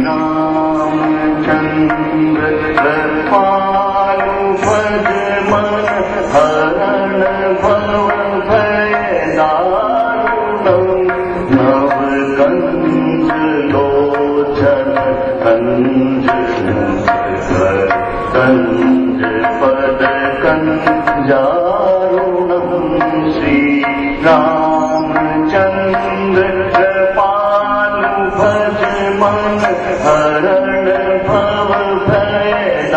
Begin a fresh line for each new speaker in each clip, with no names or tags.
रामचंद्र कृपालु भज मन हरण भव भय दारुणम् नव कंज लोचन कंज कंज पद कंजारुणम् श्री रामचंद्र कृपालु भज मन हरण भव भय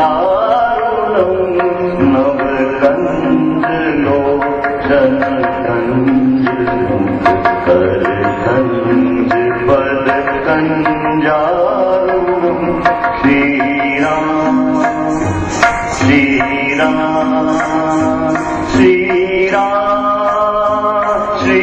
दारुणम् नव कंज लोचन कंज कर कंज पद कंजारुणम् श्री राम श्री राम श्री राम श्री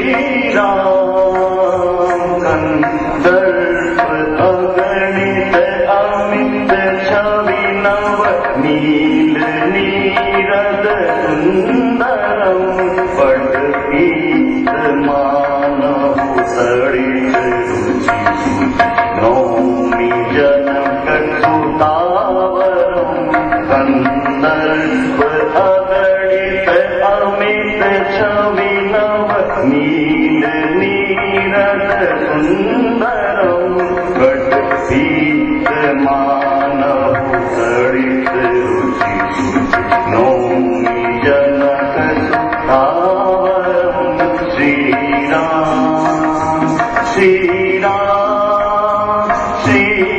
राम कंदर्प अगणित अमित छवि नव नील नीरद सुंदरम् पटपीत मानव सरित रुचि नौमि जनक सुतावरम् कंदर्प अगणित अमित छवि नव नील नीरद सुंदरम् पटपीत मानव सरित रुचि नौमि जनक सुतावरम् श्री राम श्री राम श्री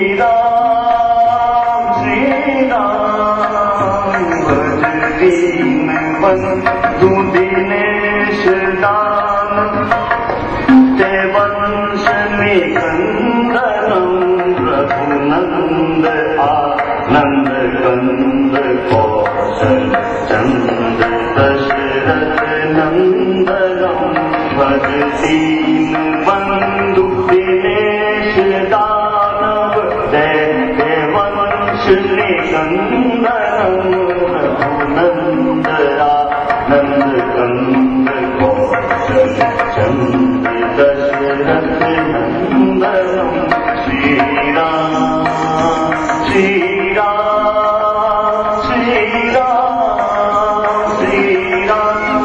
राम श्री राम भज दीन बंधु दिनेश दान ते वंश निकंदनम् रघुनंद आनंद कंद कौशल चंद दशरथ नंदनम् भज दीन बंधु दिनेश दानव दैत्य वंश निकंदनम् रघुनंद आनंद कंद कौशल चंद दशरथ नंदनम् श्री राम श्री राम श्री राम श्री राम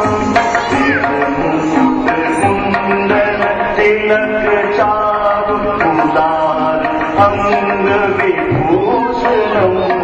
सिरमुकुट कुंडल तिलक चारु उदार अंग विभूषणम्